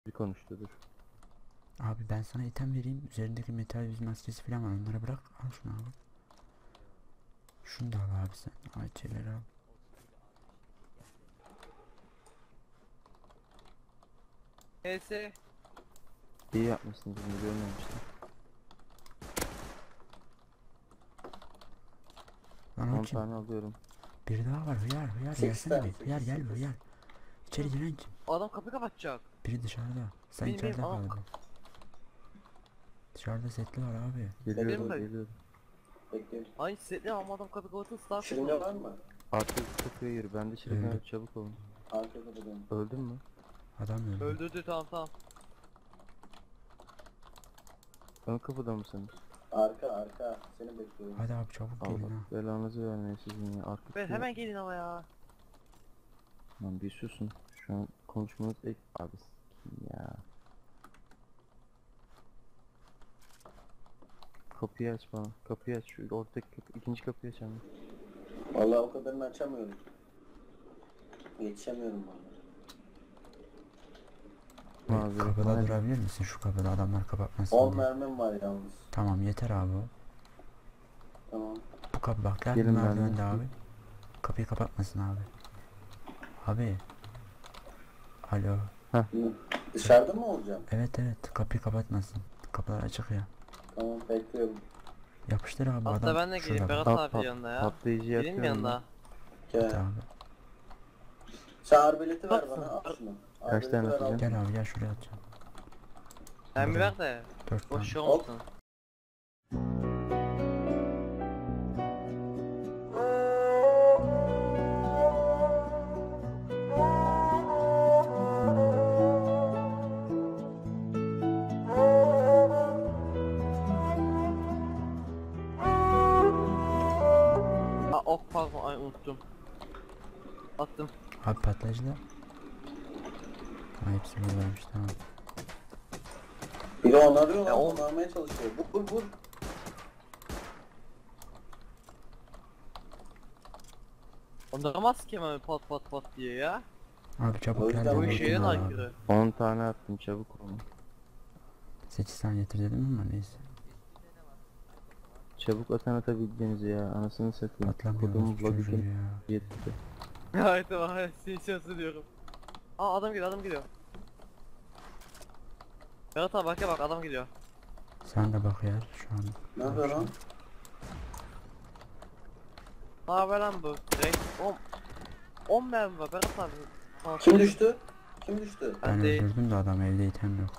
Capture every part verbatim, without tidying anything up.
Bir konuştudur. Abi ben sana item vereyim. Üzerindeki metal yüz maskesi falan var. Onları bırak. Al şunu abi. Şunu da al abi sen. Ayçeleri al. H S. İyi yapmışsınız, bunu görmemiştim. Lan o on kim? tane alıyorum. Biri daha var. Hıyar hıyar. Sekiz Gelsene tane, bir. Hıyar sekiz, gel sekiz. hıyar. İçeri giren kim? Adam kapıyı kapatacak. Biri dışarıda. Sen Benim- içeride benim kal. adam- hadi. Dışarıda setli var abi. Geliyorum, Benim- geliyorum. Bekliyorum. Ay setli ama adam kapıyı kapatırsa daha Şırınga var mı? Arka kapıya yürü, ben de şırınga Evet. çabuk olun. Arka kapıdayım. Öldün mü? Adam öldü. Öldürdü, tamam tamam. Ön kapıda mısınız? Arka arka. Seni bekliyorum. Hadi abi çabuk gelin Allah ha. belanızı vermeye sizin ya. Arka Ben kapıya- hemen gelin ama ya. Lan bir susun. Şu an konuşmanız ek... Abi s**eyim ya. Kapıyı aç bana. Kapıyı aç. Şu ortadaki kapı, ikinci kapıyı aç hemen. Vallahi o kadarını açamıyorum. Yetişemiyorum valla. Abi, Kapıda bana- durabilir misin? Şu kapıda adamlar kapatmasın on diye. mermim var yalnız. Tamam yeter abi o. Tamam. Bu kapı bak gel Gelin merdivende benimle. abi. Kapıyı kapatmasın abi. Abi. Alo. Hı. Dışarıda mı olacağım? Evet evet kapıyı kapatmasın. Kapılar açık ya. Tamam bekliyorum. Yapıştır abi Hatta adam. ben de geleyim, şurada Berat bak. Pat- abi pat- yanında ya. Patlayıcı Geleyim mi yapıyorum. yanına? Gel. Git abi. Çağır bileti ver Bak- bana. Al şunu. Al Kaç bileti tane ver, al. atacağım? Gel abi gel şuraya atacağım. Sen bir ver de. Dört tane. Boş şey Hop. olmasın. Aa ok pardon, ay unuttum. Attım. Abi patlayıcılar. Ha hepsini vermiş tamam. Biri onu arıyor Ya lan. o- Onu almaya çalışıyor. Vur vur vur. Ondaramaz ki hemen pat pat pat diye ya. Abi çabuk O gel. yüzden de Bu bu vurdum işe abi. aykırı. on tane attım, çabuk olun. sekiz tane getir dedim ama neyse. Çabuk atan atabildiğinizi ya. Anasını satayım. Atlamıyoruz Kodumun bu çocuğu logikini ya. yetti. Hayır tamam, hayır seni şansı diyorum. Aa adam geliyor, adam geliyor. Berat abi bak ya, bak adam geliyor. Sen de bak ya şu an. Ne yapıyor lan? Ne haber lan bu? Direkt on on mermi var Berat abi. Tamam. Kim düştü? Kim düştü? Ben Ben değil. öldürdüm de adam evde item yok.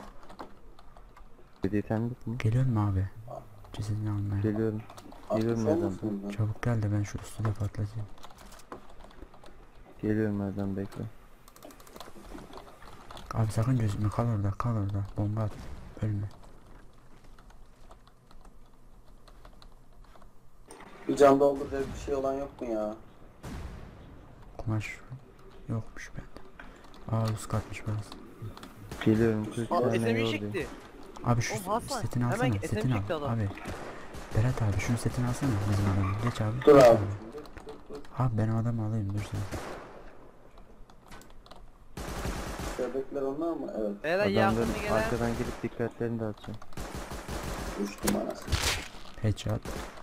Yetenlik mi? Geliyor mu abi? Cesedini almaya. Geliyorum. Atmış Geliyorum Erdem. olmasın lan? Çabuk gel de ben şu üstü de patlatayım. Geliyorum Erdem, bekle. Abi sakın gözükme kal orada kal orada. Bomba at. Ölme. Bir can dolduracak bir şey olan yok mu ya? Kumaş yokmuş bende. Aa üst katmış burası. Geliyorum. kırk Aa tane S M G yoldayım. çekti. Abi şu Oğlum Hasan, setini hemen alsana. S M G Setini çekti al. adam. Abi. Berat abi şunun setini alsana bizim adamı. Geç abi. Dur geç abi. Abi ben o adamı alayım dur sen. Şöbekler onlar mı? Evet. Beyler Adamların yardıma gelen. arkadan gelip dikkatlerini dağıtacağım. Düştüm anasını. Headshot.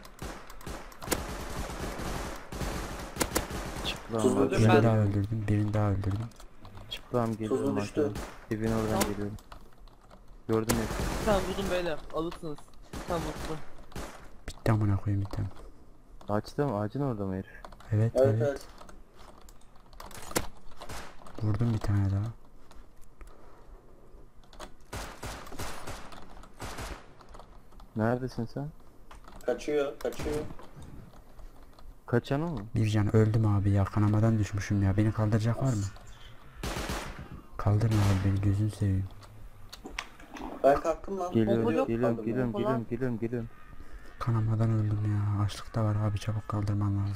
Çıplam Tuzlu var. düştü. Birini ben- daha öldürdüm. Birini daha öldürdüm. Çıplam geliyorum Tuzlu düştü. arkadan. Evin oradan Tamam. geliyorum. Gördüm ya. Sen vurdun beyler, alırsınız. Sen vurdun. Bitti amına koyayım bitti. Ağaçta mı? Ağacın orada mı herif? Evet Evet evet. evet. Vurdum bir tane daha. Neredesin sen? Kaçıyor kaçıyor. Kaçan o mu? Bir can öldüm abi ya kanamadan düşmüşüm ya. Beni kaldıracak var mı? Kaldırma abi beni gözünü seveyim. Ben kalktım lan. Geliyorum, Bomba yok. geliyorum, Kaldım geliyorum, Bomba geliyorum, lan. geliyorum, geliyorum. Kanamadan öldüm ya. Açlık da var abi çabuk kaldırman lazım.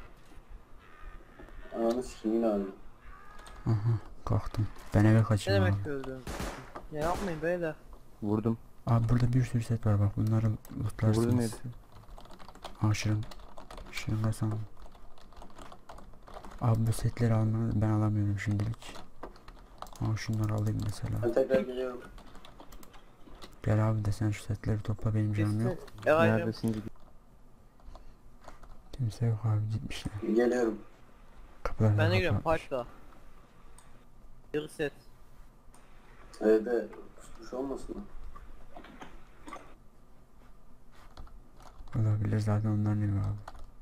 ya. Ananı sikeyim yine öldüm. Aha kalktım. Ben eve Ne kaçayım demek abi. öldün? Ya yapmayın beyler. Vurdum. Abi burada bir sürü set var bak bunları Vurdum lootlarsınız. herifi. Aa şırın. Şırın kasan. Abi bu setleri almanı ben alamıyorum şimdilik. Aa şunları alayım mesela. Ben tekrar geliyorum. Gel abi de sen şu setleri topla, benim canım yok. Eray'cım. Neredesiniz? Kimse yok abi, gitmişler. Geliyorum. Kapıları Ben da de gidiyorum kapatmış. parkta. Bir set. Evde kusmuş olmasın mı? Olabilir, zaten onların evi abi.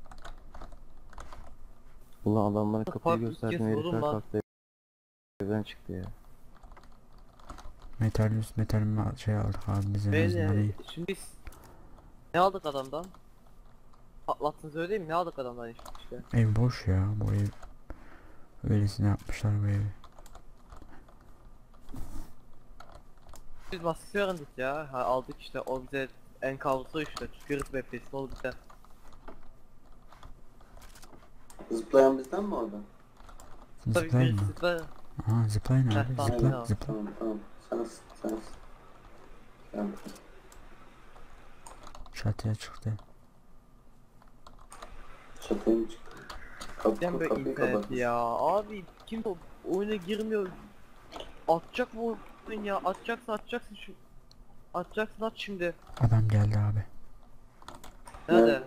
Ulan adamlara kapıyı Park ilk gösterdim, kez vurdum herifler lan. kalktı. Evden çıktı ya. Metal üst metal ma- şey aldık abi bize, en azından Böyle iyi. şimdi biz ne aldık adamdan? Patlattınız öyle değil mi? Ne aldık adamdan işte? Ev boş ya, bu ev. Öylesine yapmışlar bu evi. Biz baskısı öğrendik ya. Ha, aldık işte, o bize enkazı işte. Çıkarız ve pesin oldu biter. Zıplayan bizden mi orada? Tabii Zıplayın bir mı? zıpla. Aha zıplayın Heh, abi, tamam, zıpla tamam. zıpla. Tamam tamam. Sen sen sen. Çatıya çıktı. Çatıya mı çıktı? Kapı, Ben böyle kapıyı internet kapatmış. ya. Abi kim o oyuna girmiyor. Atacak bu oyun ya. Atacaksın atacaksın şu. Atacaksın at şimdi. Adam geldi abi. Nerede? Nerede?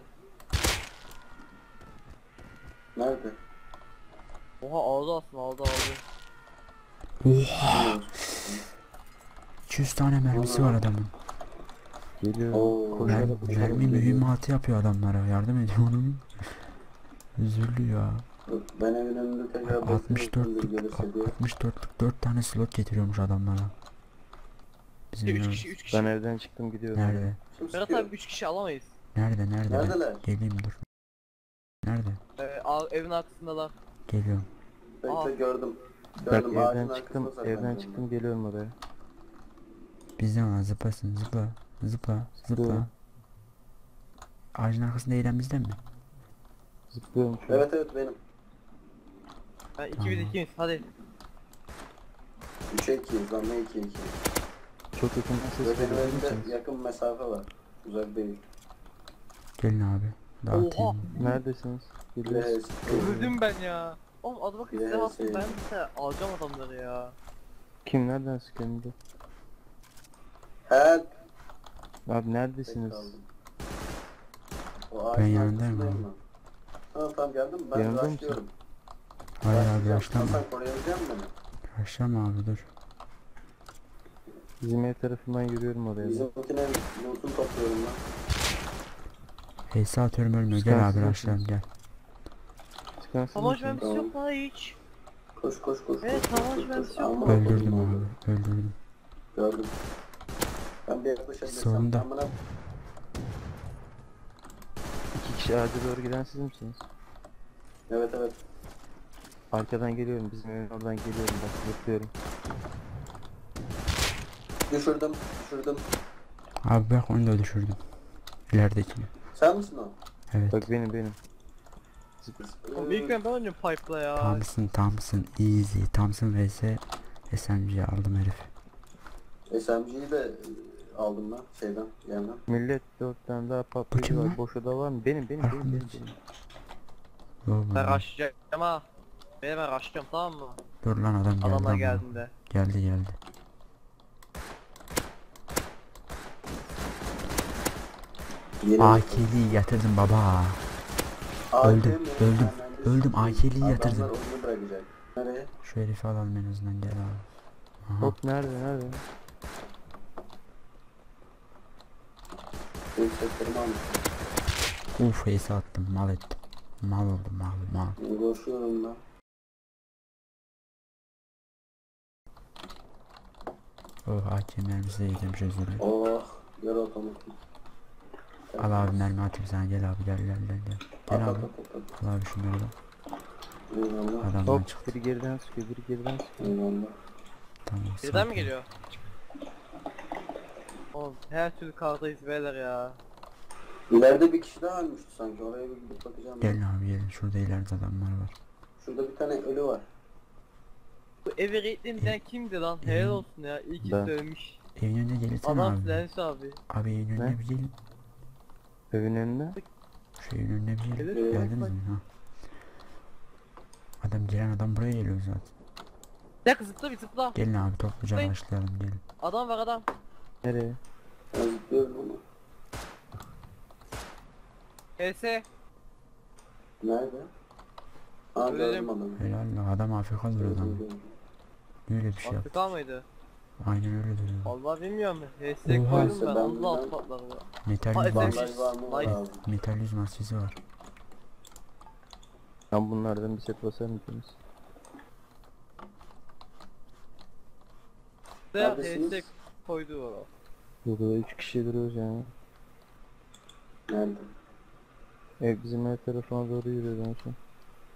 Nerede? Oha aldı aslında, aldı aldı. Oha, iki yüz tane mermisi var adamın. Geliyor. Oo. Mer Koşarak koşarak mermi geliyor. mühimmatı yapıyor adamlara, yardım ediyor onun. Üzüldü ya. Ben evin önünde tekrar altmış bekliyorum. dörtlük Gelirse diye. altmış dörtlük dört tane slot getiriyormuş adamlara. Bizim üç ev- kişi üç kişi. Ben evden çıktım gidiyorum. Nerede? Kim Berat sıkıyor? abi üç kişi alamayız. Nerede nerede? Ben Neredeler? geleyim dur. Nerede? Ee, al- evin arkasındalar. Geliyorum. Aa. Bekle gördüm. Bak Gördüm ağacın evden çıktım, arkasında evden saklanacağım çıktım geliyorum oraya. Bizden var, zıplasın, zıpla. Zıpla, zıpla. Zıplıyorum. Ağacın arkasında eğilen bizden mi? Zıplıyorum şu ben. an. Evet evet benim. Ben iki bir ikimiz hadi. üçe ikiyiz lan ne iki iki. Çok yakından ses Ve benim geliyor evimde musunuz? yakın mesafe var. Uzak değil. Gelin abi. Dağıtayım. Neredesiniz? Bir de Geliyoruz. Öldüm ben ya. Oğlum adı bakın size Yes, bastım, yes. ben de alacağım adamları ya. Kim nereden sıkıyor? Help. Abi Tek neredesiniz? kaldım. O Ben ağacın yanındayım arkasındayım abi. ben. Tamam tamam geldim ben Yanında mısın? başlıyorum. Hayır abi, Başlayacağım. yaşlama. Sen koruyabilecek misin beni? Yaşlama abi, dur. Bizim ev tarafından yürüyorum oraya. da. Bizimkine loot'unu topluyorum ben. Heysa atıyorum, ölmüyor. Çıkar Gel abi, sizin başlayalım misiniz? gel. Çıkarsın Tamam mısınız? ben bir şey yok lan hiç. Koş koş koş. Evet, koş, tamam, koş, koş, ben koş. yok. Amına Öldürdüm koydum abi, onu. öldürdüm. Gördüm. Ben bir yaklaşabilirsem Solunda. amına İki kişi ağaca doğru giden siz misiniz? evet evet. Arkadan geliyorum, bizim evin oradan geliyorum bak zıplıyorum. Düşürdüm düşürdüm. Abi bak, onu da düşürdüm. İleridekini. Sen misin o? Evet. Bak benim benim. Oğlum ilk ben ben oynuyorum pipe'la ya. Thompson, Thompson, easy. Thompson vs S M G'yi aldım herif. S M G'yi de e, aldım ben şeyden yerden. Millet dört tane daha kim patlayıcı lan? var. Boş oda var mı? Benim benim benim benim. benim. Yo, Ben bu- rushlayacağım ha. Beni ben rushlıyorum tamam mı? Dur lan, adam geldi. Adamlar ama. geldiğinde. Geldi geldi. Yeni A K'liyi yatırdım baba. A K öldüm, mi? öldüm, Ben de öldüm, sikeyim. A K'liyi yatırdım. Adamlar oyunu bırakacak. Nereye? Şu herifi alalım en azından, gel abi. Aha. Hop nerede nerede? Benim setlerimi almış. Uf, face attım, mal ettim. Mal oldu, mal mal. Koşuyorum ben. Oh, A K mermisi de yedim, çözülüyor. Oh. Gör otomatik. Al abi, mermi atayım sana, gel abi, gel gel gel gel. Gel At, abi, at, at, at. al abi şunları da. Eyvallah. Adamdan Hop çıktı. biri geriden sıkıyor biri geriden sıkıyor. Eyvallah. Tamam. Birden sakin. mi geliyor? Oğlum her türlü kardayız beyler ya. İleride bir kişi daha ölmüştü sanki. Oraya bir gidip bakacağım. ben. Gelin abi, gelin, şurada ileride adamlar var. Şurada bir tane ölü var. Bu evi raidleyen kimdi lan? Helal olsun ya. İyi ki Ben- söylemiş. Evin önüne gelirsene Adam abi. Silenci abi. Abi evin önüne Ne? bir gelin. Evin önünde. Şu evin önüne bir gelin. Gelir, Ee, Geldiniz bak. mi? Ha. Adam, gelen adam buraya geliyor zaten. Bir dakika zıpla bir zıpla. Gelin abi topluca Hey. başlayalım gelin. Adam var adam. Nereye? Ben zıplıyorum ama. H S. Nerede? Aa Öyle gördüm mi? adamı. Helal lan adam Afrika duruyor Gördüm, lan. gördüm. Öyle bir şey yap. Afrika mıydı? Aynen öyle duruyor. Vallahi bilmiyorum. H S Oha. koydum Neyse, ben. ben Onda alt bilmem. patlar ya. Metal Aa, yüz efendim. bas. Bandaj var mı? Var Nice. abi. Metal yüz maskesi var. Ben bunlardan bir set basar mısınız? Veya H Neredesiniz? S koydu o. Burada üç kişi duruyoruz yani. Nerede? Evet bizim ev tarafına doğru yürüyor en son.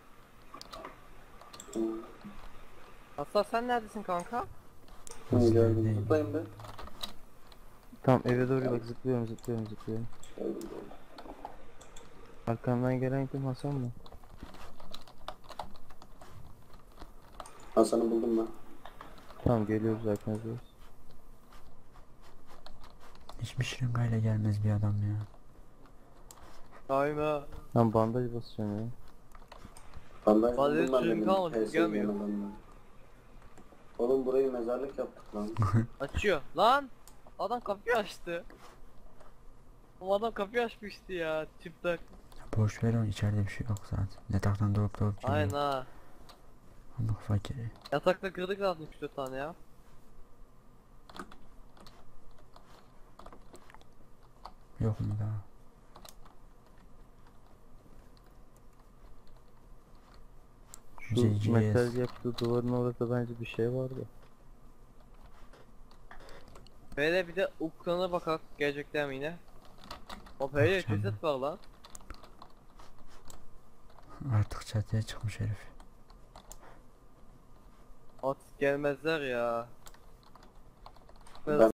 Hı. Hatta sen neredesin kanka? Hı, Nasıl gördüm. değil? Zıplayın be. Tamam eve doğru bak zıplıyorum zıplıyorum zıplıyorum. Gördüm, gördüm. Arkamdan gelen kim, Hasan mı? Hasan'ı buldum ben. Tamam geliyoruz arkanızda. Hiçbir şırıngayla gelmez bir adam ya. Daima. Tamam bandaj basacağım ya. Bandaj Bandaj buldum ben sürüm benim. kalmadı, H S gelmiyor. diyen adamla. Oğlum burayı mezarlık yaptık lan. Açıyor. Lan! Adam kapıyı açtı. O adam kapıyı açmıştı ya. Çıplak. Boş ver onu içeride bir şey yok zaten. Yataktan doğup doğup geliyor. Aynen ha. Ama fakiri. Yatakta kırdık zaten üç dört tane ya. Yok mu daha? Şu C G S. metal yaptığı duvarın orada bence bir şey vardı. Böyle bir de Ukrayna bakak gelecekler mi yine? O böyle Bakacağım ceset var lan. Artık çatıya çıkmış herif. At gelmezler ya. Ben